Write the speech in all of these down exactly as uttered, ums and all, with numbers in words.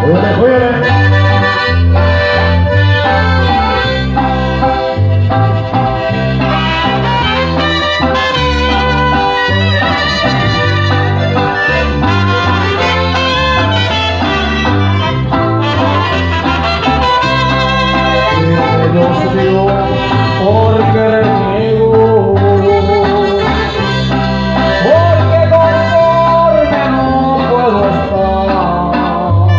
Cuídate, cuídate. Dios mío, porque reniego, porque conforme no puedo estar.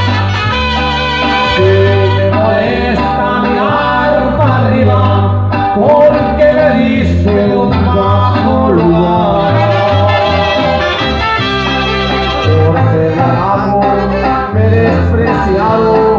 Si me molesta mirar para arriba, porque me diste un bajo lugar. Por ser amor me he despreciado.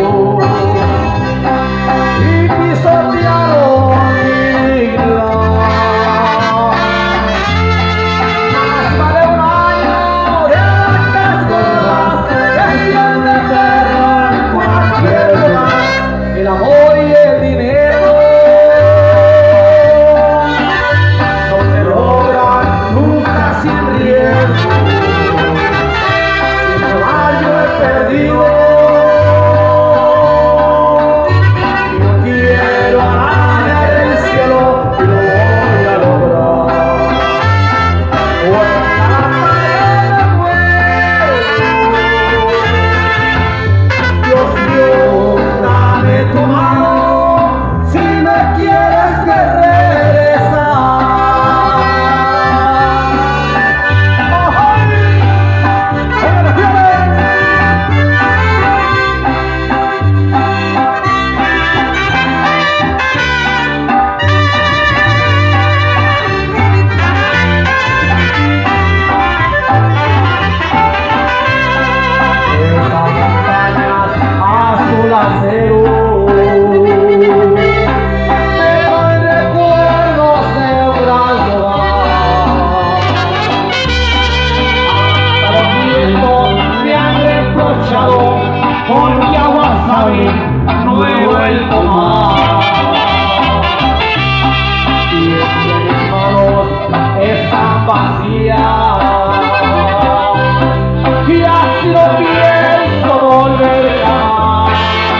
Porque agua sabe, no he vuelto más. Y es que mis manos están vacías, y así no pienso volver jamás.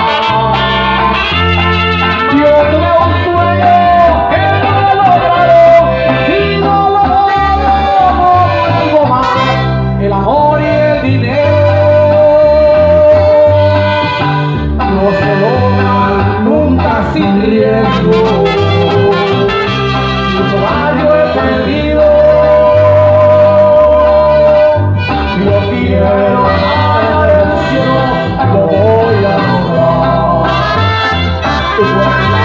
Yo tuve un sueño que no he logrado, y no lo logro, no vuelvo más. El amor y el dinero no se logran nunca sin riesgo. Si horario he perdido, yo quiero ganar el cielo, lo voy a lograr.